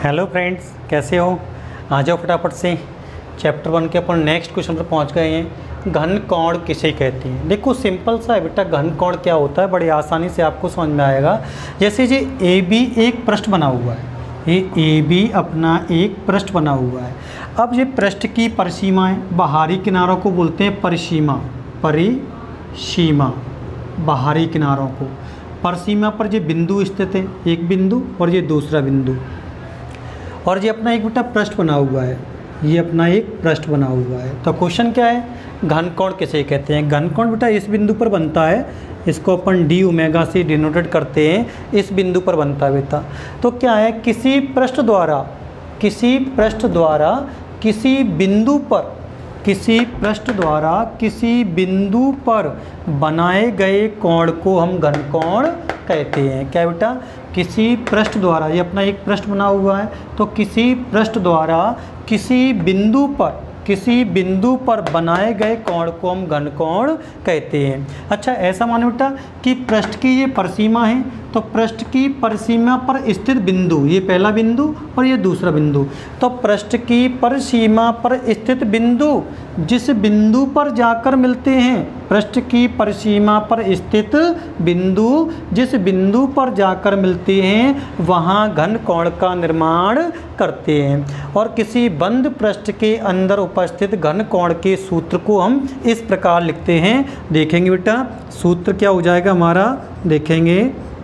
Hello friends, कैसे हो? आ जाओ फटाफट से। चैप्टर 1 के अपन नेक्स्ट क्वेश्चन पर पहुंच गए हैं। घन कोण किसे कहते हैं? देखो सिंपल सा है बेटा, घन कोण क्या होता है बड़ी आसानी से आपको समझ में आएगा। जैसे ये ए बी एक पृष्ठ बना हुआ है, ये ए बी अपना एक पृष्ठ बना हुआ है। अब ये पृष्ठ की परिसीमाएं, बाहरी किनारों को बोलते हैं परिसीमा, परिसीमा बाहरी किनारों को। परिसीमा पर ये बिंदु स्थित है, एक बिंदु और ये दूसरा बिंदु, और ये अपना एक बेटा पृष्ठ बना हुआ है, ये अपना एक पृष्ठ बना हुआ है। तो क्वेश्चन क्या है, घन कोण किसे कहते हैं? घन कोण बेटा इस बिंदु पर बनता है, इसको अपन डी ओमेगा से डिनोटेड करते हैं, इस बिंदु पर बनता है बेटा। तो क्या है, किसी पृष्ठ द्वारा किसी बिंदु पर बनाए गए कोण को हम घन कोण कहते हैं। क्या बेटा? किसी पृष्ठ द्वारा, ये अपना एक पृष्ठ बना हुआ है, तो किसी पृष्ठ द्वारा किसी बिंदु पर बनाए गए कोण को हम घन कोण कहते हैं। अच्छा, ऐसा मानो बेटा कि पृष्ठ की ये परिसीमा है, तो पृष्ठ की परिसीमा पर स्थित बिंदु, ये पहला बिंदु और ये दूसरा बिंदु, तो पृष्ठ की परिसीमा पर स्थित बिंदु जिस बिंदु पर जाकर मिलते हैं, पृष्ठ की परिसीमा पर स्थित बिंदु जिस बिंदु पर जाकर मिलते हैं वहाँ घन कोण का निर्माण करते हैं। और किसी बंद पृष्ठ के अंदर उपस्थित घन कोण के सूत्र को हम इस प्रकार लिखते हैं। देखेंगे बेटा सूत्र क्या हो जाएगा हमारा, देखेंगे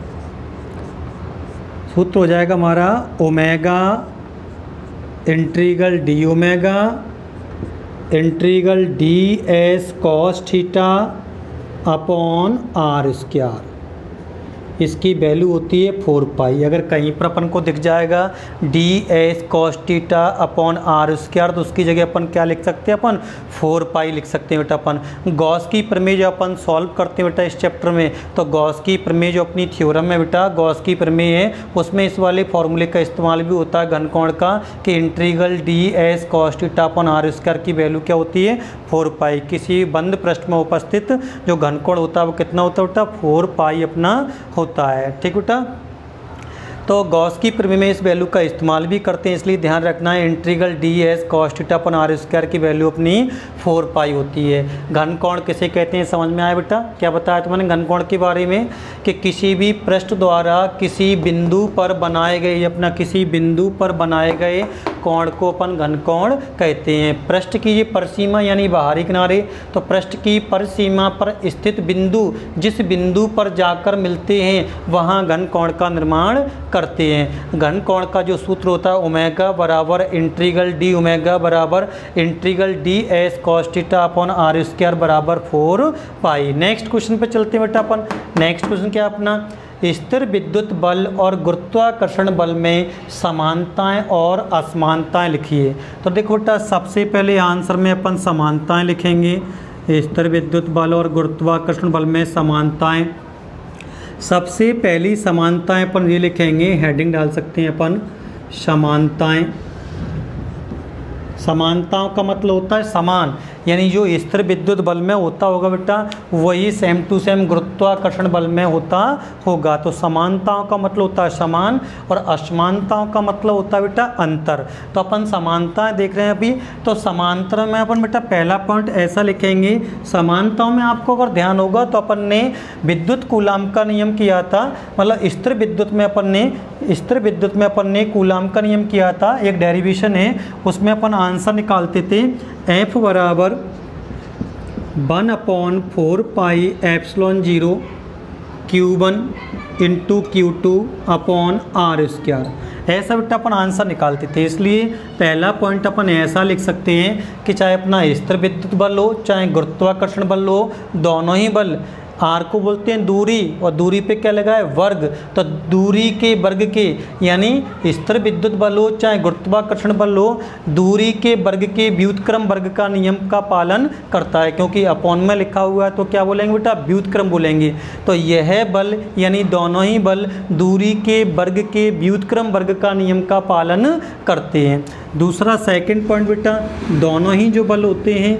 सूत्र हो जाएगा हमारा omega integral d omega integral d s cos theta upon r square. इसकी वैल्यू होती है 4 पाई। अगर कहीं पर अपन को दिख जाएगा d s cos theta upon r square, तो उसकी जगह अपन क्या लिख सकते हैं, अपन 4 पाई लिख सकते हैं बेटा। अपन गॉस की प्रमेय जो अपन सॉल्व करते हैं बेटा इस चैप्टर में, तो गॉस की प्रमेय जो अपनी थ्योरम है बेटा, गॉस की प्रमेय है, उसमें इस वाले फॉर्मूले का इस्तेमाल भी होता है घन कोण का, कि integral d s cos theta upon r square की वैल्यू क्या होती है, 4 पाई। किसी बंद पृष्ठ में उपस्थित जो घन कोण होता है वो कितना होता है बेटा, 4 पाई अपना होता है। ठीक बेटा, तो गॉस की प्रमेय में इस वैल्यू का इस्तेमाल भी करते हैं, इसलिए ध्यान रखना है integral d s cos theta upon r square की वैल्यू अपनी 4 पाई होती है। घन कोण किसे कहते हैं समझ में आया बेटा? क्या बताया तुम्हें घन कोण के बारे में, कि किसी भी पृष्ठ द्वारा किसी बिंदु पर बनाए गए, अपना किसी बिंदु पर बनाए गए कोण को अपन घन कोण कहते हैं। पृष्ठ की ये परिसीमा यानी बाहरी किनारे, तो पृष्ठ की परिसीमा पर स्थित बिंदु जिस बिंदु पर जाकर मिलते हैं वहाँ घन कोण का निर्माण करते हैं। घन कोण का जो सूत्र होता है ओमेगा बराबर इंटीग्रल डी ओमेगा बराबर integral d s cos theta upon r square बराबर 4 पाई। नेक्स्ट क्वेश्चन पे चलते हैं बेटा अपन। नेक्स्ट क्वेश्चन क्या अपना, स्थिर विद्युत बल और गुरुत्वाकर्षण बल में समानताएं और असमानताएं लिखिए। तो देखो बेटा सबसे पहले आंसर में अपन समानताएं लिखेंगे। स्थिर विद्युत बल और गुरुत्वाकर्षण बल में समानताएं, सबसे पहली समानताएं अपन ये लिखेंगे, हेडिंग डाल सकते हैं अपन समानताएं। समानताओं का मतलब होता है समान, यानी जो स्थिर विद्युत बल में होता होगा बेटा वही सेम टू सेम गुरुत्वाकर्षण बल में होता होगा। तो समानताओं का मतलब होता है समान और असमानताओं का मतलब होता है बेटा अंतर। तो अपन समानताएं देख रहे हैं अभी, तो समांतर में अपन बेटा पहला पॉइंट ऐसा लिखेंगे। समानताओं में आपको अगर ध्यान होगा तो अपन ने विद्युत कूलाम का नियम किया था, मतलब स्थिर विद्युत में अपन ने कूलाम का नियम किया था, एक डेरिवेशन है, उसमें अपन आंसर निकालते थे F बराबर 1/4 pi epsilon 0 Q1 into Q2 upon r square. ऐसा बेटा अपन आंसर निकालते थे, इसलिए पहला पॉइंट अपन ऐसा लिख सकते हैं कि चाहे अपना स्थिर विद्युत बल हो चाहे गुरुत्वाकर्षण बल हो, दोनों ही बल, आर को बोलते हैं दूरी और दूरी पे क्या लगा है वर्ग, तो दूरी के वर्ग के यानी स्थिर विद्युत बल हो चाहे गुरुत्वाकर्षण बल हो, दूरी के वर्ग के व्युत्क्रम वर्ग का नियम का पालन करता है। क्योंकि अपॉन में लिखा हुआ है तो क्या बोलेंगे बेटा, व्युत्क्रम बोलेंगे। तो यह बल यानी दोनों ही बल दूरी के वर्ग के व्युत्क्रम वर्ग का नियम का पालन करते हैं। दूसरा सेकंड पॉइंट बेटा, दोनों ही जो बल होते हैं,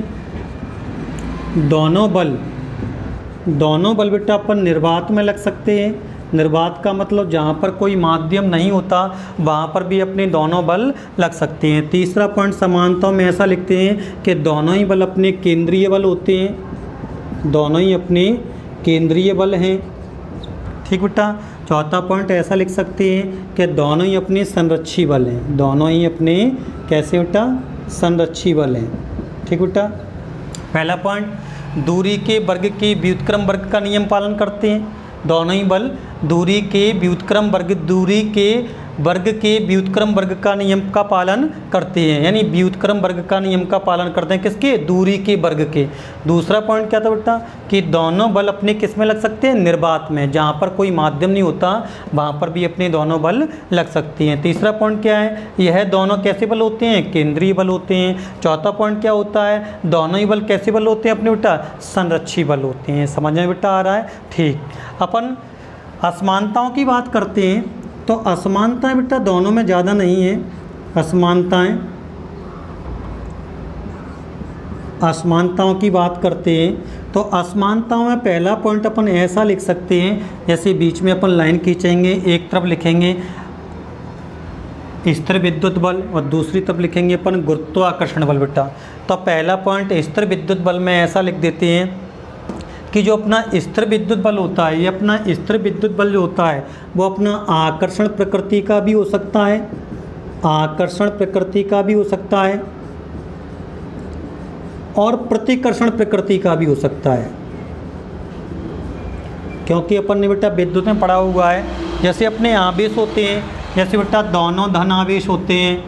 दोनों बल बेटा अपन निर्वात में लग सकते हैं। निर्वात का मतलब जहाँ पर कोई माध्यम नहीं होता वहाँ पर भी अपने दोनों बल लग सकते हैं। तीसरा पॉइंट समानता में ऐसा लिखते हैं कि दोनों ही बल अपने केंद्रीय बल होते हैं, दोनों ही अपने केंद्रीय बल हैं। ठीक बेटा। चौथा पॉइंट ऐसा लिख सकते हैं कि दोनों ही अपने संरक्षी बल हैं, दोनों ही अपने कैसे बेटा संरक्षी बल हैं। ठीक बेटा। पहला पॉइंट, दूरी के वर्ग के व्युत्क्रम वर्ग का नियम पालन करते हैं। दोनों ही बल दूरी के व्युत्क्रम वर्ग, दूरी के वर्ग के व्युत्क्रम वर्ग का नियम का पालन करते हैं, यानी व्युत्क्रम वर्ग का नियम का पालन करते हैं किसके, दूरी के वर्ग के। दूसरा पॉइंट क्या था बेटा कि दोनों बल अपने किस में लग सकते हैं, निर्वात में, जहाँ पर कोई माध्यम नहीं होता वहाँ पर भी अपने दोनों बल लग सकती हैं। तीसरा पॉइंट क्या है, यह दोनों कैसे बल होते हैं, केंद्रीय बल होते हैं। चौथा पॉइंट क्या होता है, दोनों ही बल कैसे बल होते हैं अपने बेटा, संरक्षी बल होते हैं। समझ में बेटा आ रहा है। ठीक, अपन असमानताओं की बात करते हैं तो असमानताएं बेटा दोनों में ज़्यादा नहीं है। असमानताओं की बात करते हैं तो असमानताओं में पहला पॉइंट अपन ऐसा लिख सकते हैं, जैसे बीच में अपन लाइन खींचेंगे, एक तरफ लिखेंगे स्थिर विद्युत बल और दूसरी तरफ लिखेंगे अपन गुरुत्वाकर्षण बल बेटा। तो पहला पॉइंट स्थिर विद्युत बल में ऐसा लिख देते हैं कि जो अपना स्थिर विद्युत बल होता है, ये अपना स्थिर विद्युत बल जो होता है वो अपना आकर्षण प्रकृति का भी हो सकता है, आकर्षण प्रकृति का भी हो सकता है और प्रतिकर्षण प्रकृति का भी हो सकता है। क्योंकि अपन ने बेटा विद्युत में पढ़ा हुआ है, जैसे अपने आवेश होते हैं, जैसे बेटा दोनों धन आवेश होते हैं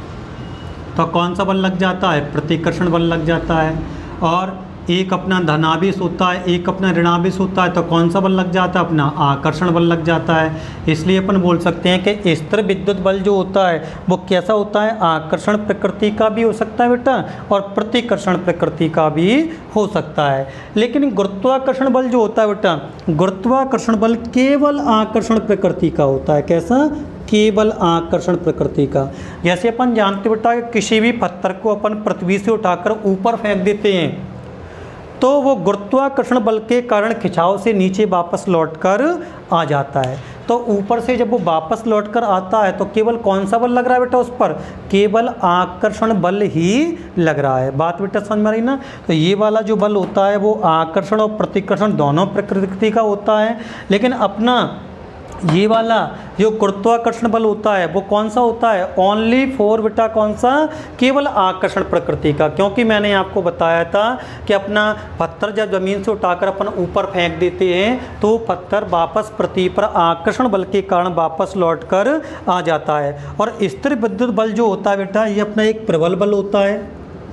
तो कौन सा बल लग जाता है, प्रतिकर्षण बल लग जाता है। और एक अपना धनावेश होता है, एक अपना ऋणावेश होता है तो कौन सा बल लग जाता है, अपना आकर्षण बल लग जाता है। इसलिए अपन बोल सकते हैं कि स्थिर विद्युत बल जो होता है वो कैसा होता है, आकर्षण प्रकृति का भी हो सकता है बेटा और प्रतिकर्षण प्रकृति का भी हो सकता है। लेकिन गुरुत्वाकर्षण बल जो होता है बेटा, गुरुत्वाकर्षण बल केवल आकर्षण प्रकृति का होता है। कैसा, केवल आकर्षण प्रकृति का। जैसे अपन जानते बेटा कि किसी भी पत्थर को अपन पृथ्वी से उठाकर ऊपर फेंक देते हैं तो वो गुरुत्वाकर्षण बल के कारण खिंचाव से नीचे वापस लौटकर आ जाता है। तो ऊपर से जब वो वापस लौटकर आता है तो केवल कौन सा बल लग रहा है बेटा उस पर, केवल आकर्षण बल ही लग रहा है। बात बेटा समझ में आ रही ना। तो ये वाला जो बल होता है वो आकर्षण और प्रतिकर्षण दोनों प्रकृति का होता है। लेकिन अपना ये वाला जो गुरुत्वाकर्षण बल होता है वो कौन सा होता है, ओनली फॉर बेटा कौन सा, केवल आकर्षण प्रकृति का। क्योंकि मैंने आपको बताया था कि अपना पत्थर जब ज़मीन से उठाकर अपन ऊपर फेंक देते हैं तो पत्थर वापस पृथ्वी पर आकर्षण बल के कारण वापस लौटकर आ जाता है। और स्थिर विद्युत बल जो होता है बेटा ये अपना एक प्रबल बल होता है।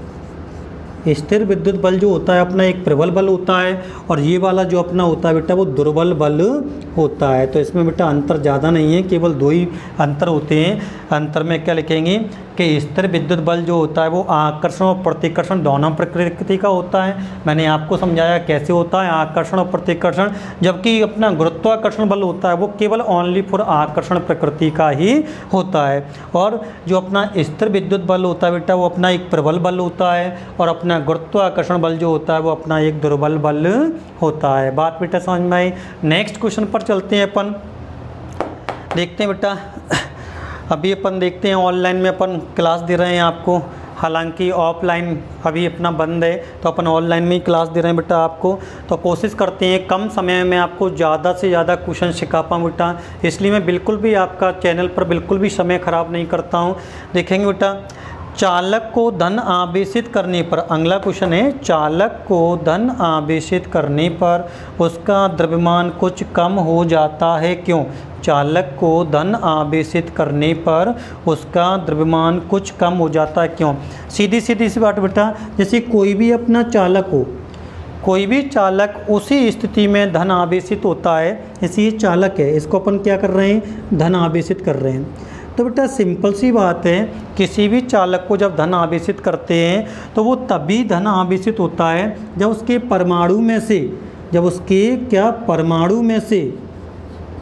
स्थिर विद्युत बल जो होता है अपना एक प्रबल बल होता है और ये वाला जो अपना होता है बेटा वो दुर्बल बल होता है। तो इसमें बेटा अंतर ज़्यादा नहीं है, केवल दो ही अंतर होते हैं। अंतर में क्या लिखेंगे कि स्थिर विद्युत बल जो होता है वो आकर्षण और प्रतिकर्षण दोनों प्रकृति का होता है। मैंने आपको समझाया कैसे होता है आकर्षण और प्रतिकर्षण। जबकि अपना गुरुत्वाकर्षण बल होता है वो केवल ओनली फॉर आकर्षण प्रकृति का ही होता है। और जो अपना स्थिर विद्युत बल होता है बेटा वो अपना एक प्रबल बल होता है और अपना गुरुत्वाकर्षण बल जो होता है वो अपना एक दुर्बल बल होता है। बात बेटा समझ में आई। नेक्स्ट क्वेश्चन पर चलते हैं। अपन देखते हैं बेटा, अभी अपन देखते हैं ऑनलाइन में अपन क्लास दे रहे हैं आपको, हालांकि ऑफलाइन अभी अपना बंद है तो अपन ऑनलाइन में ही क्लास दे रहे हैं बेटा आपको। तो कोशिश करते हैं कम समय में आपको ज़्यादा से ज़्यादा क्वेश्चन सिखा पाऊँ बेटा, इसलिए मैं बिल्कुल भी आपका चैनल पर बिल्कुल भी समय ख़राब नहीं करता हूँ। देखेंगे बेटा, चालक को धन आवेशित करने पर, अगला क्वेश्चन है, चालक को धन आवेशित करने पर उसका द्रव्यमान कुछ कम हो जाता है, क्यों? चालक को धन आवेशित करने पर उसका द्रव्यमान कुछ कम हो जाता है, क्यों? सीधी सीधी सी बात बेटा, जैसे कोई भी अपना चालक हो, कोई भी चालक उसी स्थिति में धन आवेशित होता है, जैसे ये चालक है इसको अपन क्या कर रहे हैं, धन आवेशित कर रहे हैं। तो बेटा सिंपल सी बात है, किसी भी चालक को जब धन आवेशित करते हैं तो वो तभी धन आवेशित होता है जब उसके परमाणु में से, जब उसके क्या परमाणु में से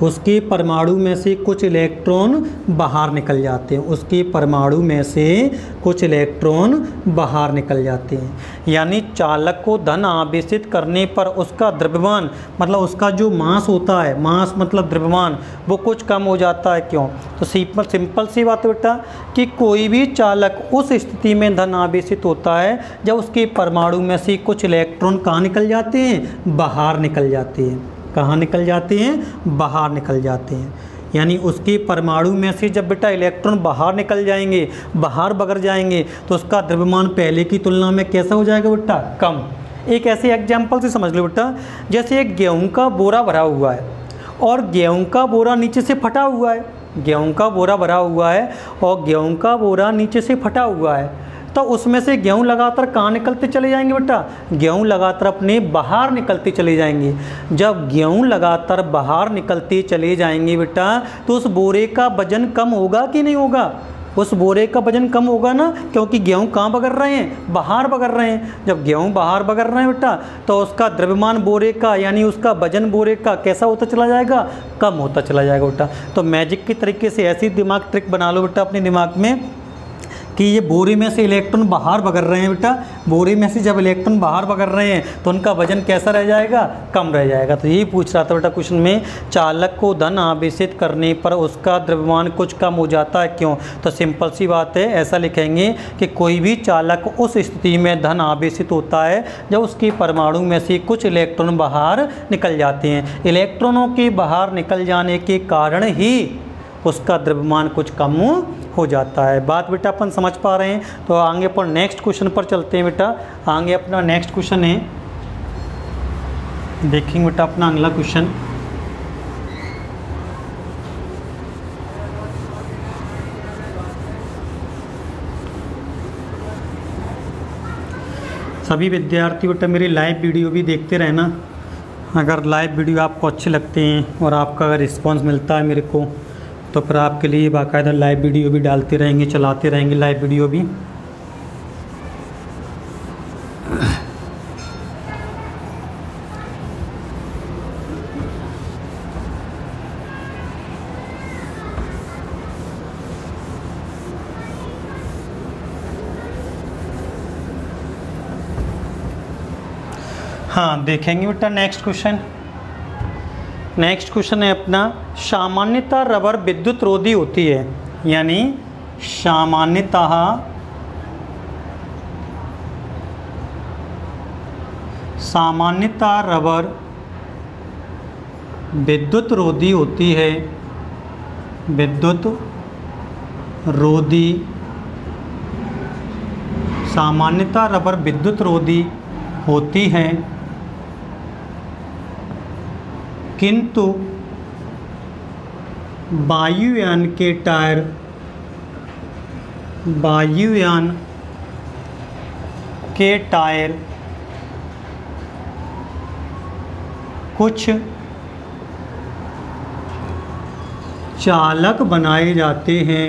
उसके परमाणु में से कुछ इलेक्ट्रॉन बाहर निकल जाते हैं, उसके परमाणु में से कुछ इलेक्ट्रॉन बाहर निकल जाते हैं। यानी चालक को धन आवेशित करने पर उसका द्रव्यमान मतलब उसका जो मास होता है, मास मतलब द्रव्यमान, वो कुछ कम हो जाता है। क्यों? तो सिंपल सी बात है बेटा कि कोई भी चालक उस स्थिति में धन आवेशित होता है जब उसके परमाणु में से कुछ इलेक्ट्रॉन कहाँ निकल जाते हैं? बाहर निकल जाते हैं। कहाँ निकल जाते हैं? बाहर निकल जाते हैं। यानी उसके परमाणु में से जब बेटा इलेक्ट्रॉन बाहर निकल जाएंगे, बाहर बगर जाएंगे, तो उसका द्रव्यमान पहले की तुलना में कैसा हो जाएगा बेटा? कम। एक ऐसे एग्जाम्पल से समझ लो बेटा, जैसे एक गेहूं का बोरा भरा हुआ है और गेहूं का बोरा नीचे से फटा हुआ है। गेहूं का बोरा भरा हुआ है और गेहूं का बोरा नीचे से फटा हुआ है, तो उसमें से गेहूं लगातार कहाँ निकलते चले जाएंगे बेटा? गेहूं लगातार अपने बाहर निकलते चले जाएंगे। जब गेहूं लगातार बाहर निकलते चले जाएंगे बेटा, तो उस बोरे का वजन कम होगा कि नहीं होगा? उस बोरे का वजन कम होगा ना, क्योंकि गेहूं कहाँ बगर रहे हैं? बाहर बगर रहे हैं। जब गेहूं बाहर बगर रहे हैं बेटा, तो उसका द्रव्यमान बोरे का यानी उसका वजन बोरे का कैसा होता चला जाएगा? कम होता चला जाएगा बेटा। तो मैजिक की तरीके से ऐसी दिमाग ट्रिक बना लो बेटा अपने दिमाग में कि ये बोरे में से इलेक्ट्रॉन बाहर बगर रहे हैं बेटा, बोरे में से जब इलेक्ट्रॉन बाहर बगर रहे हैं तो उनका वजन कैसा रह जाएगा? कम रह जाएगा। तो यही पूछ रहा था बेटा क्वेश्चन में, चालक को धन आवेशित करने पर उसका द्रव्यमान कुछ कम हो जाता है, क्यों? तो सिंपल सी बात है, ऐसा लिखेंगे कि कोई भी चालक उस स्थिति में धन आवेशित होता है जब उसके परमाणु में से कुछ इलेक्ट्रॉन बाहर निकल जाते हैं। इलेक्ट्रॉनों के बाहर निकल जाने के कारण ही उसका द्रव्यमान कुछ कम हो जाता है। बात बेटा अपन समझ पा रहे हैं। तो आगे अपन नेक्स्ट क्वेश्चन पर चलते हैं बेटा। आगे अपना नेक्स्ट क्वेश्चन है, देखेंगे बेटा अपना अगला क्वेश्चन। सभी विद्यार्थी बेटा मेरी लाइव वीडियो भी देखते रहना। अगर लाइव वीडियो आपको अच्छे लगते हैं और आपका अगर रिस्पॉन्स मिलता है मेरे को, तो फिर आपके लिए बाकायदा लाइव वीडियो भी डालते रहेंगे, चलाते रहेंगे लाइव वीडियो भी। हाँ देखेंगे बेटा नेक्स्ट क्वेश्चन। नेक्स्ट क्वेश्चन है अपना, सामान्यतः रबर विद्युत रोधी होती है। यानी सामान्यतः रबर विद्युत रोधी होती है। विद्युत रोधी, सामान्यतः रबर विद्युत रोधी होती है, किंतु वायुयान के टायर कुछ चालक बनाए जाते हैं।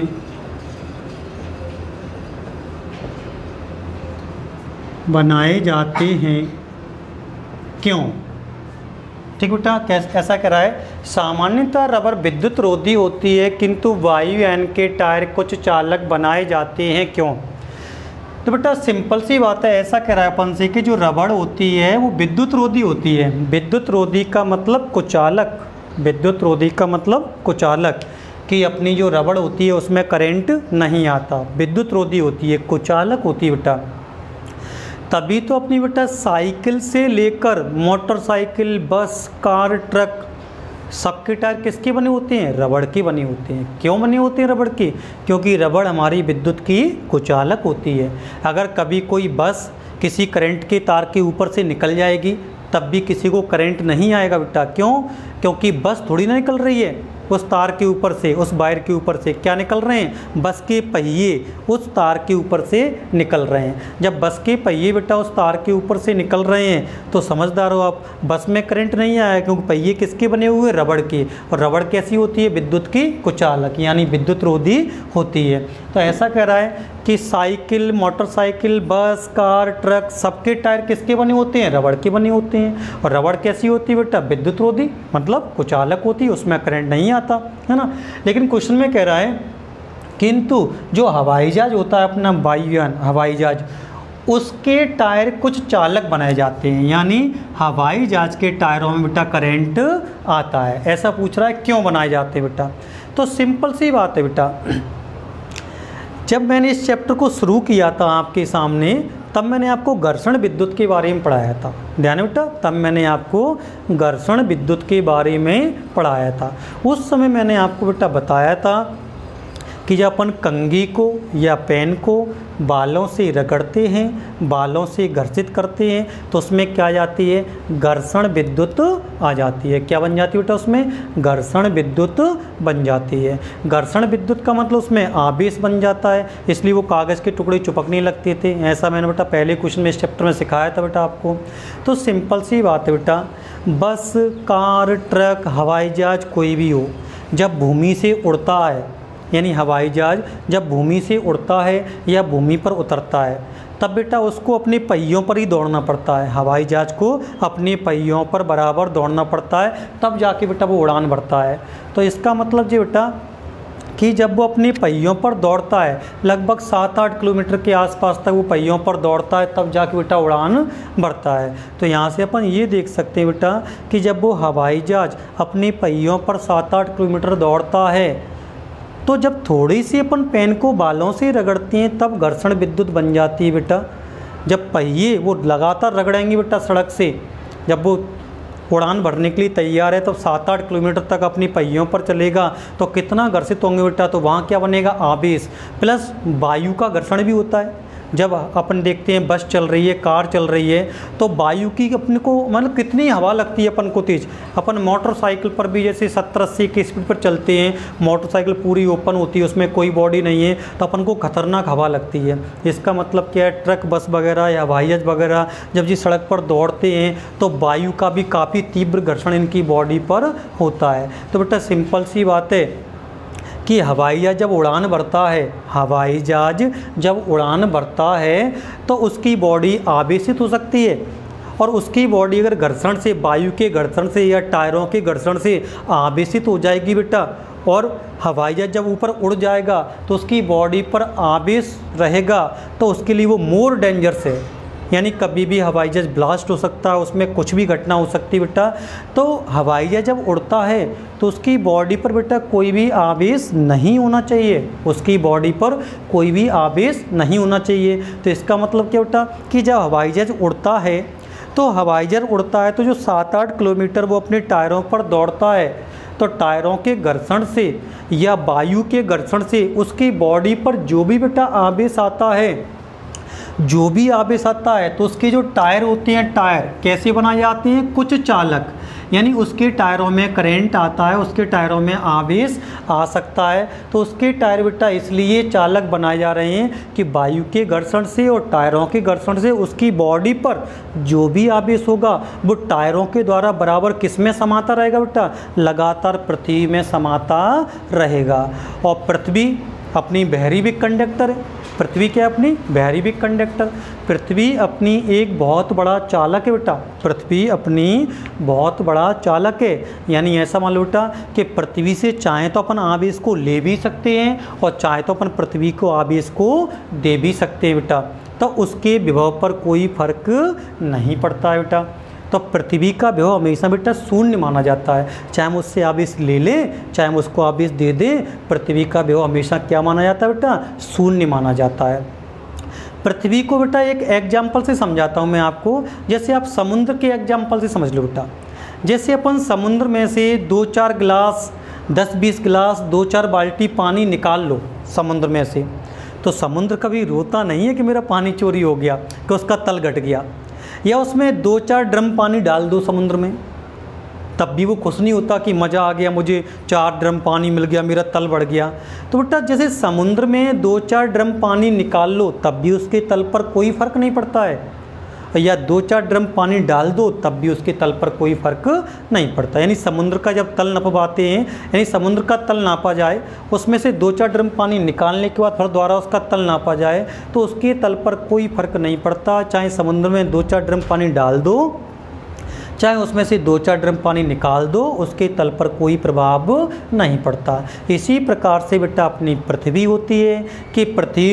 क्यों? ठीक बेटा, ऐसा कह रहा है, सामान्यतः रबर विद्युत रोधी होती है किंतु वायुयान के टायर कुछ चालक बनाए जाते हैं, क्यों? तो बेटा सिंपल सी बात है, ऐसा कह रहा है अपन से कि जो रबड़ होती है वो विद्युत रोधी होती है। विद्युत रोधी का मतलब कुचालक, विद्युत रोधी का मतलब कुचालक, कि अपनी जो रबड़ होती है उसमें करंट नहीं आता, विद्युत रोधी होती है, कुचालक होती है बेटा। तभी तो अपनी बेटा साइकिल से लेकर मोटरसाइकिल, बस, कार, ट्रक, सबके टायर किसके बने होते हैं? रबड़ के बने होते हैं। क्यों बने होते हैं रबड़ के? क्योंकि रबड़ हमारी विद्युत की कुचालक होती है। अगर कभी कोई बस किसी करंट के तार के ऊपर से निकल जाएगी तब भी किसी को करंट नहीं आएगा बेटा। क्यों? क्योंकि बस थोड़ी ना निकल रही है, उस तार के ऊपर से, उस वायर के ऊपर से क्या निकल रहे हैं, बस के पहिए उस तार के ऊपर से निकल रहे हैं। जब बस के पहिए बेटा उस तार के ऊपर से निकल रहे हैं तो समझदार हो आप, बस में करंट नहीं आया क्योंकि पहिए किसके बने हुए, रबड़ के, और रबड़ कैसी होती है, विद्युत की कुचालक यानी विद्युत रोधी होती है। तो ऐसा कह रहा है कि cycle, motorcycle, bus, car, truck सबके टायर किसके बने होते हैं, रबड़ के बने होते हैं। और रबड़ कैसी होती है बेटा, विद्युत रोधी मतलब कुचालक होती है, उसमें करंट नहीं आता है ना। लेकिन क्वेश्चन में कह रहा है किंतु जो हवाई जहाज होता है अपना वायुयान हवाई जहाज, उसके टायर कुछ चालक बनाए जाते हैं, यानी हवाई जहाज के टायरों में बेटा करंट आता है। ऐसा पूछ रहा है क्यों बनाए जाते हैं बेटा। तो सिंपल सी बात है बेटा, जब मैंने इस चैप्टर को शुरू किया था आपके सामने तब मैंने आपको घर्षण विद्युत के बारे में पढ़ाया था, ध्यान है बेटा, तब मैंने आपको घर्षण विद्युत के बारे में पढ़ाया था। उस समय मैंने आपको बेटा बताया था कि जब अपन कंघी को या पेन को बालों से रगड़ते हैं, बालों से घर्षित करते हैं तो उसमें क्या आ जाती है, घर्षण विद्युत आ जाती है। क्या बन जाती है बेटा, उसमें घर्षण विद्युत बन जाती है। घर्षण विद्युत का मतलब उसमें आवेश बन जाता है, इसलिए वो कागज़ के टुकड़े चिपकने लगते थे। ऐसा मैंने बेटा पहले क्वेश्चन में इस चैप्टर में सिखाया था बेटा आपको। तो सिंपल सी बात है बेटा, बस, कार, ट्रक, हवाई जहाज कोई भी हो, जब भूमि से उड़ता है यानी हवाई जहाज जब भूमि से उड़ता है या भूमि पर उतरता है तब बेटा उसको अपने पहियों पर ही दौड़ना पड़ता है। हवाई जहाज को अपने पहियों पर बराबर दौड़ना पड़ता है तब जाके बेटा वो उड़ान भरता है। तो इसका मतलब जी बेटा कि जब वो अपने पहियों पर दौड़ता है लगभग 7-8 किलोमीटर के आसपास तक वो पहियों पर दौड़ता है तब जाके बेटा उड़ान भरता है। तो यहाँ से अपन ये देख सकते हैं बेटा कि जब वो हवाई जहाज अपने पहियों पर 7-8 किलोमीटर दौड़ता है तो जब थोड़ी सी अपन पेन को बालों से रगड़ते हैं तब घर्षण विद्युत बन जाती है बेटा। जब पहिए वो लगातार रगड़ेंगे बेटा सड़क से, जब वो उड़ान भरने के लिए तैयार है तो 7-8 किलोमीटर तक अपनी पहियों पर चलेगा तो कितना घर्षित होंगे बेटा, तो वहाँ क्या बनेगा, आवेश प्लस वायु का घर्षण भी होता है। जब अपन देखते हैं बस चल रही है, कार चल रही है तो वायु की अपने को मतलब कितनी हवा लगती है अपन को तेज। अपन मोटरसाइकिल पर भी जैसे 70-80 की स्पीड पर चलते हैं, मोटरसाइकिल पूरी ओपन होती है, उसमें कोई बॉडी नहीं है तो अपन को खतरनाक हवा लगती है। इसका मतलब क्या है, ट्रक, बस वगैरह या हवाई जहाज वगैरह जब जी सड़क पर दौड़ते हैं तो वायु का भी काफ़ी तीव्र घर्षण इनकी बॉडी पर होता है। तो बेटा सिंपल सी बात है कि हवाई जहाज जब उड़ान भरता है, हवाई जहाज जब उड़ान भरता है तो उसकी बॉडी आवेशित हो सकती है और उसकी बॉडी अगर घर्षण से, वायु के घर्षण से या टायरों के घर्षण से आवेशित हो जाएगी बेटा, और हवाई जहाज जब ऊपर उड़ जाएगा तो उसकी बॉडी पर आवेश रहेगा तो उसके लिए वो मोर डेंजरस है, यानी कभी भी हवाई जहाज ब्लास्ट हो सकता है, उसमें कुछ भी घटना हो सकती है बेटा। तो हवाई जहाज जब उड़ता है तो उसकी बॉडी पर बेटा कोई भी आवेश नहीं होना चाहिए, उसकी बॉडी पर कोई भी आवेश नहीं होना चाहिए। तो इसका मतलब क्या बेटा कि जब हवाई जहाज उड़ता है तो हवाई जहाज उड़ता है तो जो 7-8 किलोमीटर वो अपने टायरों पर दौड़ता है तो टायरों के घर्षण से या वायु के घर्षण से उसकी बॉडी पर जो भी बेटा आवेश आता है, जो भी आवेश आता है तो उसके जो टायर होते हैं, टायर कैसे बनाए जाते हैं, कुछ चालक, यानी उसके टायरों में करंट आता है, उसके टायरों में आवेश आ सकता है। तो उसके टायर बेटा इसलिए चालक बनाए जा रहे हैं कि वायु के घर्षण से और टायरों के घर्षण से उसकी बॉडी पर जो भी आवेश होगा वो टायरों के द्वारा बराबर किस में समाता रहेगा बेटा, लगातार पृथ्वी में समाता रहेगा। और पृथ्वी अपनी बहरीविक कंडक्टर है, पृथ्वी क्या है अपनी बहरीविक कंडक्टर, पृथ्वी अपनी एक बहुत बड़ा चालक है बेटा, पृथ्वी अपनी बहुत बड़ा चालक है। यानी ऐसा मान लो बेटा कि पृथ्वी से चाहे तो अपन आवेश को ले भी सकते हैं और चाहे तो अपन पृथ्वी को आवेश को दे भी सकते हैं बेटा, तो उसके विभव पर कोई फर्क नहीं पड़ता है बेटा। तो पृथ्वी का विभव हमेशा बेटा शून्य माना जाता है, चाहे हम उससे आवेश ले लें चाहे हम उसको आवेश दे दें, पृथ्वी का विभव हमेशा क्या माना जाता है बेटा, शून्य माना जाता है। पृथ्वी को बेटा एक एग्जाम्पल से समझाता हूँ मैं आपको, जैसे आप समुद्र के एग्जाम्पल से समझ लो बेटा। जैसे अपन समुद्र में से 2-4 गिलास, 10-20 गिलास, 2-4 बाल्टी पानी निकाल लो समुद्र में से, तो समुद्र कभी रोता नहीं है कि मेरा पानी चोरी हो गया, कि उसका तल घट गया। या उसमें 2-4 ड्रम पानी डाल दो समुद्र में, तब भी वो खुश नहीं होता कि मज़ा आ गया, मुझे 4 ड्रम पानी मिल गया, मेरा तल बढ़ गया। तो बेटा जैसे समुद्र में 2-4 ड्रम पानी निकाल लो तब भी उसके तल पर कोई फ़र्क नहीं पड़ता है, या 2-4 ड्रम पानी डाल दो तब भी उसके तल पर कोई फ़र्क नहीं पड़ता। यानी समुद्र का जब तल नपवाते हैं, यानी समुद्र का तल नापा जाए, उसमें से 2-4 ड्रम पानी निकालने के बाद फिर दोबारा उसका तल नापा जाए तो उसके तल पर कोई फ़र्क नहीं पड़ता। चाहे समुद्र में 2-4 ड्रम पानी डाल दो, चाहे उसमें से 2-4 ड्रम पानी निकाल दो, उसके तल पर कोई प्रभाव नहीं पड़ता। इसी प्रकार से बेटा अपनी पृथ्वी होती है कि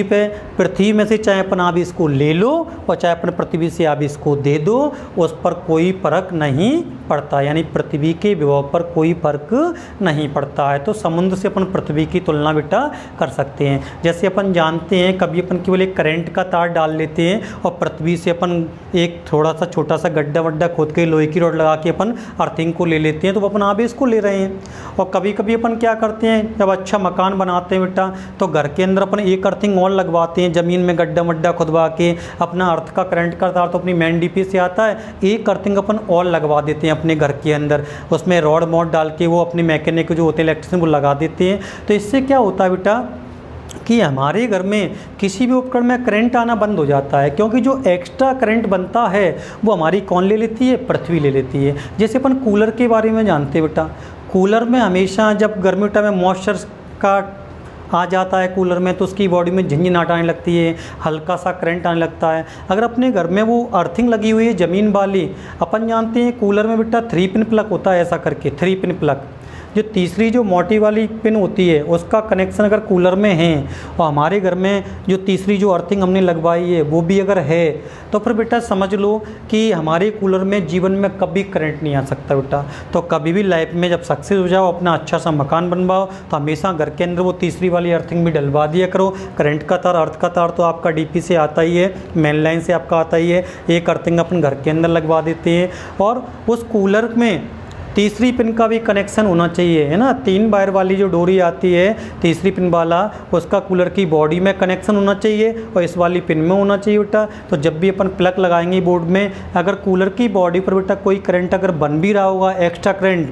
पृथ्वी में से चाहे अपन आप इसको ले लो और चाहे अपन पृथ्वी से आप इसको दे दो, उस पर कोई फर्क नहीं पड़ता। यानी पृथ्वी के विभव पर कोई फर्क नहीं पड़ता है। तो समुद्र से अपन पृथ्वी की तुलना बेटा कर सकते हैं। जैसे अपन जानते हैं कभी अपन केवल एक करंट का तार डाल लेते हैं और पृथ्वी से अपन एक थोड़ा सा छोटा सा गड्ढा वड्ढा खोद के लोहे की रॉड लगा के अपन अर्थिंग को ले लेते हैं, तो अपन आवेश को ले रहे हैं। और कभी कभी अपन क्या करते हैं, जब अच्छा मकान बनाते हैं बेटा तो घर के अंदर अपन एक अर्थिंग और लगवाते हैं, ज़मीन में गड्ढा वड्ढा खुदवा के अपना अर्थ का करंट का तार तो अपनी मेन डीपी से आता है, एक अर्थिंग अपन और लगवा देते हैं अपने घर के अंदर, उसमें रॉड मॉड डाल के वो अपने मैकेनिक जो होते हैं इलेक्ट्रिशियन वो लगा देते हैं। तो इससे क्या होता है बेटा कि हमारे घर में किसी भी उपकरण में करंट आना बंद हो जाता है, क्योंकि जो एक्स्ट्रा करंट बनता है वो हमारी कौन ले लेती है, पृथ्वी ले लेती है। जैसे अपन कूलर के बारे में जानते हैं बेटा, कूलर में हमेशा जब गर्मी टाइम में मॉइस्चर का आ जाता है कूलर में तो उसकी बॉडी में झंझनाहट आने लगती है, हल्का सा करंट आने लगता है। अगर अपने घर में वो अर्थिंग लगी हुई है ज़मीन वाली, अपन जानते हैं कूलर में बेटा 3 पिन प्लग होता है, ऐसा करके 3 पिन प्लग, जो तीसरी जो मोटी वाली पिन होती है उसका कनेक्शन अगर कूलर में है और हमारे घर में जो तीसरी जो अर्थिंग हमने लगवाई है वो भी अगर है, तो फिर बेटा समझ लो कि हमारे कूलर में जीवन में कभी करंट नहीं आ सकता बेटा। तो कभी भी लाइफ में जब सक्सेस हो जाओ, अपना अच्छा सा मकान बनवाओ, तो हमेशा घर के अंदर वो तीसरी वाली अर्थिंग भी डलवा दिया करो। करंट का तार, अर्थ का तार तो आपका डीपी से आता ही है, मेन लाइन से आपका आता ही है, एक अर्थिंग अपन घर के अंदर लगवा देते हैं। और उस कूलर में तीसरी पिन का भी कनेक्शन होना चाहिए, है ना। 3 वायर वाली जो डोरी आती है तीसरी पिन वाला, उसका कूलर की बॉडी में कनेक्शन होना चाहिए और इस वाली पिन में होना चाहिए बेटा। तो जब भी अपन प्लग लगाएंगे बोर्ड में, अगर कूलर की बॉडी पर बेटा कोई करंट अगर बन भी रहा होगा, एक्स्ट्रा करंट,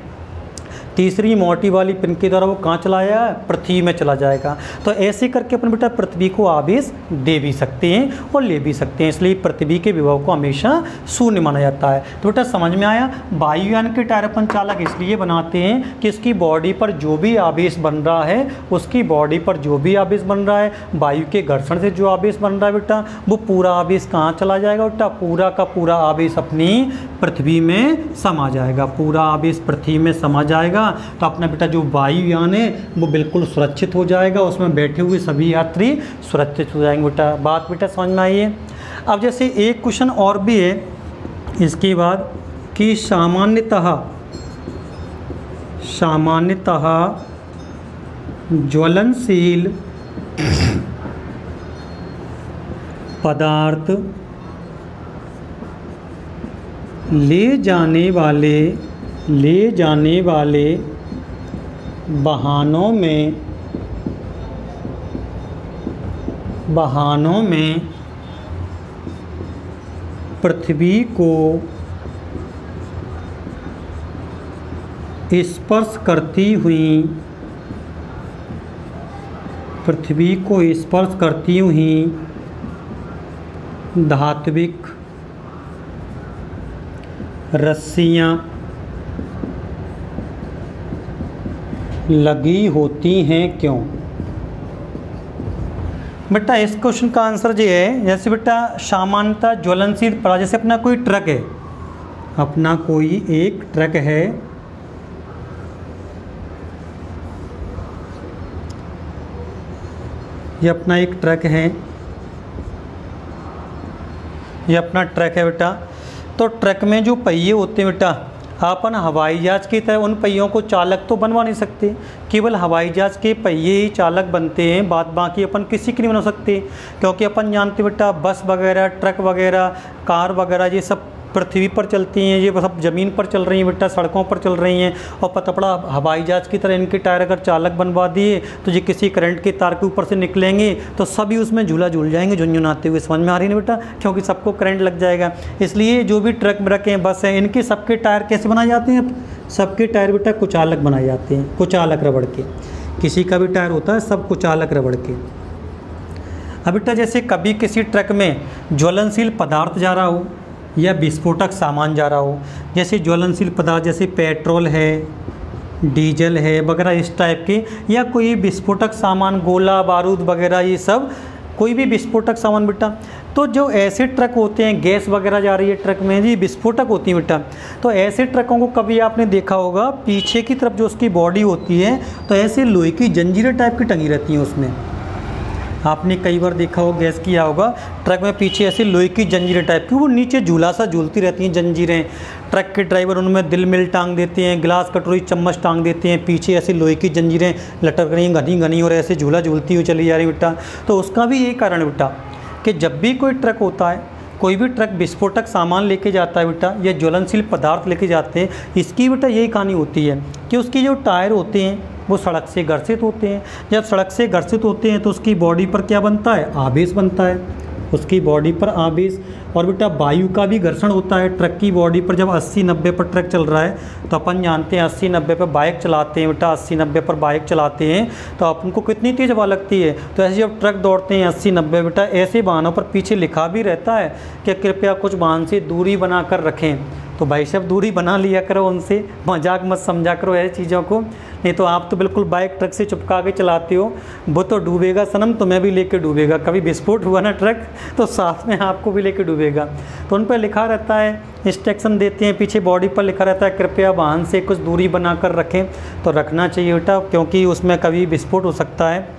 तीसरी मोटी वाली पिन के द्वारा वो कहाँ चला जाएगा, पृथ्वी में चला जाएगा। तो ऐसे करके अपन बेटा पृथ्वी को आवेश दे भी सकते हैं और ले भी सकते हैं, इसलिए पृथ्वी के विभव को हमेशा शून्य माना जाता है। तो बेटा समझ में आया, वायुयान के टायर अपन चालक इसलिए बनाते हैं कि इसकी बॉडी पर जो भी आवेश बन रहा है, उसकी बॉडी पर जो भी आवेश बन रहा है, वायु के घर्षण से जो आवेश बन रहा है बेटा, वो पूरा आवेश कहाँ चला जाएगा बेटा, पूरा का पूरा आवेश अपनी पृथ्वी में समा जाएगा, पूरा आवेश पृथ्वी में समा जाएगा। तो अपना बेटा जो वायुयान है वो बिल्कुल सुरक्षित हो जाएगा, उसमें बैठे हुए सभी यात्री सुरक्षित हो जाएंगे बेटा। बात बेटा समझ में आई है। अब जैसे एक क्वेश्चन और भी है इसके बाद कि सामान्यतः ज्वलनशील पदार्थ ले जाने वाले वाहनों में पृथ्वी को स्पर्श करती हुई धात्विक रस्सियाँ लगी होती हैं, क्यों? बेटा इस क्वेश्चन का आंसर ये है, जैसे बेटा सामान्यतः ज्वलनशील पदार्थ, जैसे अपना कोई ट्रक है, अपना कोई एक ट्रक है, ये अपना एक ट्रक है, ये अपना ट्रक है बेटा। तो ट्रक में जो पहिए होते हैं बेटा, अपन हवाई जहाज की तरह उन पहियों को चालक तो बनवा नहीं सकते, केवल हवाई जहाज के पहिए ही चालक बनते हैं, बाकी अपन किसी के नहीं बना सकते, क्योंकि अपन जानते बेटा बस वगैरह, ट्रक वगैरह, कार वगैरह ये सब पृथ्वी पर चलती हैं, ये सब ज़मीन पर चल रही हैं बेटा, सड़कों पर चल रही हैं। और पतपड़ा हवाई जहाज़ की तरह इनके टायर अगर चालक बनवा दिए तो ये किसी करंट के तार के ऊपर से निकलेंगे तो सभी उसमें झूला झूल जाएंगे झुनझुनाते हुए। समझ में आ रही है ना बेटा, क्योंकि सबको करंट लग जाएगा। इसलिए जो भी ट्रक व्रक हैं, बस हैं, इनके सबके टायर कैसे बनाए जाते हैं? सबके टायर बेटा कुचालक बनाए जाते हैं, कुचालक रबड़ के। किसी का भी टायर होता है सब कुचालक रबड़ के। अब बेटा जैसे कभी किसी ट्रक में ज्वलनशील पदार्थ जा रहा हो या विस्फोटक सामान जा रहा हो, जैसे ज्वलनशील पदार्थ जैसे पेट्रोल है, डीजल है वगैरह इस टाइप के, या कोई विस्फोटक सामान गोला बारूद वगैरह, ये सब कोई भी विस्फोटक सामान बेटा, तो जो ऐसे ट्रक होते हैं, गैस वगैरह जा रही है ट्रक में जी, विस्फोटक होती है बेटा। तो ऐसे ट्रकों को कभी आपने देखा होगा पीछे की तरफ जो उसकी बॉडी होती है तो ऐसे लोहे की जंजीरें टाइप की टंगी रहती हैं उसमें। आपने कई बार देखा होगा, गैस किया होगा, ट्रक में पीछे ऐसे लोहे की जंजीरें टाइप की, वो नीचे झूला सा झूलती रहती हैं जंजीरें। ट्रक के ड्राइवर उनमें दिल मिल टांग देते हैं, गिलास कटोरी चम्मच टांग देते हैं, पीछे ऐसी लोहे की जंजीरें लटक रही हैं घनी घनी और ऐसे झूला झूलती हुई चली जा रही बेटा। तो उसका भी यही कारण है बेटा कि जब भी कोई ट्रक होता है, कोई भी ट्रक विस्फोटक सामान लेके जाता है बेटा या ज्वलनशील पदार्थ लेके जाते हैं, इसकी बेटा यही कहानी होती है कि उसकी जो टायर होते हैं वो सड़क से घर्षित होते हैं। जब सड़क से घर्षित होते हैं तो उसकी बॉडी पर क्या बनता है? आवेश बनता है, उसकी बॉडी पर आवेश। और बेटा वायु का भी घर्षण होता है ट्रक की बॉडी पर। जब 80-90 पर ट्रक चल रहा है तो अपन जानते हैं 80-90 पर बाइक चलाते हैं बेटा, 80-90 पर बाइक चलाते हैं तो अपन को कितनी तेज़ हवा लगती है। तो ऐसे जब ट्रक दौड़ते हैं 80-90 बेटा, ऐसे वाहनों पर पीछे लिखा भी रहता है कि कृपया कुछ वाहन से दूरी बना कर रखें। तो भाई साहब दूरी बना लिया करो उनसे, मजाक मत समझा करो ऐसी चीज़ों को, नहीं तो आप तो बिल्कुल बाइक ट्रक से चिपका के चलाते हो। वो तो डूबेगा सनम, तुम्हें भी लेके डूबेगा। कभी विस्फोट हुआ ना ट्रक तो साथ में आपको भी लेके डूबेगा। तो उन पर लिखा रहता है, इंस्ट्रक्शन देते हैं, पीछे बॉडी पर लिखा रहता है कृपया वाहन से कुछ दूरी बना कर रखें। तो रखना चाहिए बेटा, क्योंकि उसमें कभी विस्फोट हो सकता है।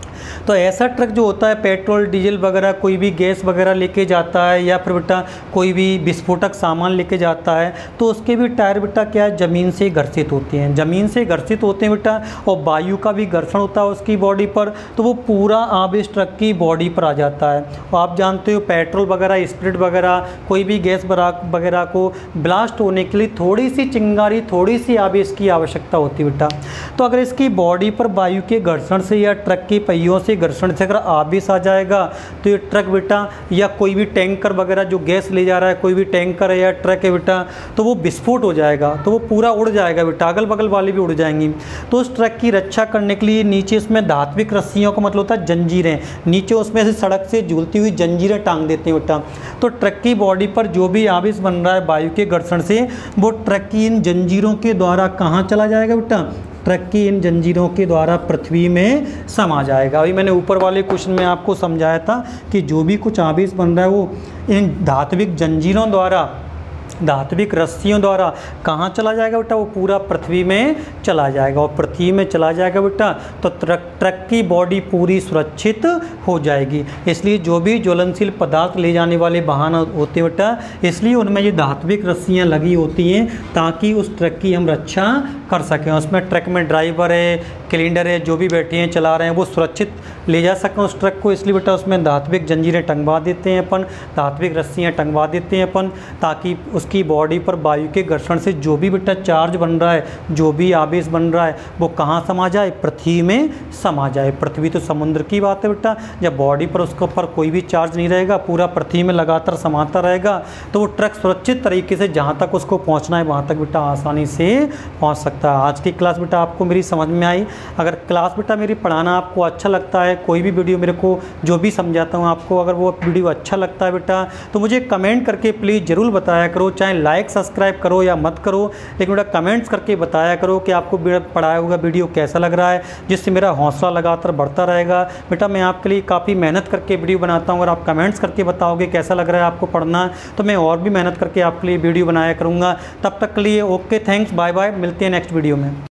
तो ऐसा ट्रक जो होता है पेट्रोल डीजल वगैरह कोई भी गैस वगैरह लेके जाता है या फिर बेटा कोई भी विस्फोटक सामान लेके जाता है तो उसके भी टायर बेटा क्या है? ज़मीन से घर्षित होते हैं, ज़मीन से घर्षित होते हैं बेटा। और वायु का भी घर्षण होता है उसकी बॉडी पर, तो वो पूरा आवेश ट्रक की बॉडी पर आ जाता है। और आप जानते हो पेट्रोल वगैरह, स्प्रिट वगैरह, कोई भी गैस वगैरह को ब्लास्ट होने के लिए थोड़ी सी चिंगारी, थोड़ी सी आवेश की आवश्यकता होती है बेटा। तो अगर इसकी बॉडी पर वायु के घर्षण से या ट्रक के पहियों से घर्षण से अगर आवेश आ जाएगा तो ये ट्रक बेटा या कोई भी टैंकर वगैरह जो गैस ले जा रहा है, कोई भी टैंकर है या ट्रक है बेटा, तो वो विस्फोट हो जाएगा, तो वो पूरा उड़ जाएगा बेटा, अगल बगल वाली भी उड़ जाएंगी। तो उस ट्रक की रक्षा करने के लिए नीचे इसमें धात्विक रस्सियों का मतलब होता है जंजीरें, नीचे उसमें से सड़क से झूलती हुई जंजीरें टांग देते हैं बेटा। तो ट्रक की बॉडी पर जो भी आवेश बन रहा है वायु के घर्षण से, वो ट्रक की इन जंजीरों के द्वारा कहाँ चला जाएगा बेटा? ट्रक की इन जंजीरों के द्वारा पृथ्वी में समा जाएगा। अभी मैंने ऊपर वाले क्वेश्चन में आपको समझाया था कि जो भी कुछ आवेश बन रहा है वो इन धात्विक जंजीरों द्वारा, धात्विक रस्सियों द्वारा कहाँ चला जाएगा बेटा? वो पूरा पृथ्वी में चला जाएगा। और पृथ्वी में चला जाएगा बेटा तो ट्रक की बॉडी पूरी सुरक्षित हो जाएगी। इसलिए जो भी ज्वलनशील पदार्थ ले जाने वाले वाहन होते हैं बेटा, इसलिए उनमें ये धात्विक रस्सियाँ लगी होती हैं ताकि उस ट्रक की हम रक्षा कर सकें। उसमें ट्रक में ड्राइवर है, क्लीनर है, जो भी बैठे हैं चला रहे हैं, वो सुरक्षित ले जा सकें उस ट्रक को। इसलिए बेटा उसमें धात्विक जंजीरें टंगवा देते हैं अपन, धात्विक रस्सियाँ टंगवा देते हैं अपन, ताकि उसकी बॉडी पर वायु के घर्षण से जो भी बेटा चार्ज बन रहा है, जो भी आवेश बन रहा है, वो कहाँ समा जाए? पृथ्वी में समा जाए। पृथ्वी तो समुद्र की बात है बेटा, जब बॉडी पर उसके ऊपर कोई भी चार्ज नहीं रहेगा, पूरा पृथ्वी में लगातार समाता रहेगा, तो वो ट्रक सुरक्षित तरीके से जहाँ तक उसको पहुँचना है वहाँ तक बेटा आसानी से पहुँच सकता है। आज की क्लास बेटा आपको मेरी समझ में आई? अगर क्लास बेटा मेरी पढ़ाना आपको अच्छा लगता है, कोई भी वीडियो मेरे को जो भी समझाता हूँ आपको अगर वो वीडियो अच्छा लगता है बेटा, तो मुझे कमेंट करके प्लीज़ ज़रूर बताया करो। चाहे लाइक सब्सक्राइब करो या मत करो, लेकिन बेटा कमेंट्स करके बताया करो कि आपको पढ़ाया हुआ वीडियो कैसा लग रहा है, जिससे मेरा हौसला लगातार बढ़ता रहेगा। बेटा मैं आपके लिए काफ़ी मेहनत करके वीडियो बनाता हूँ, अगर आप कमेंट्स करके बताओगे कैसा लग रहा है आपको पढ़ना, तो मैं और भी मेहनत करके आपके लिए वीडियो बनाया करूँगा। तब तक के लिए ओके, थैंक्स, बाय बाय, मिलते हैं नेक्स्ट वीडियो में।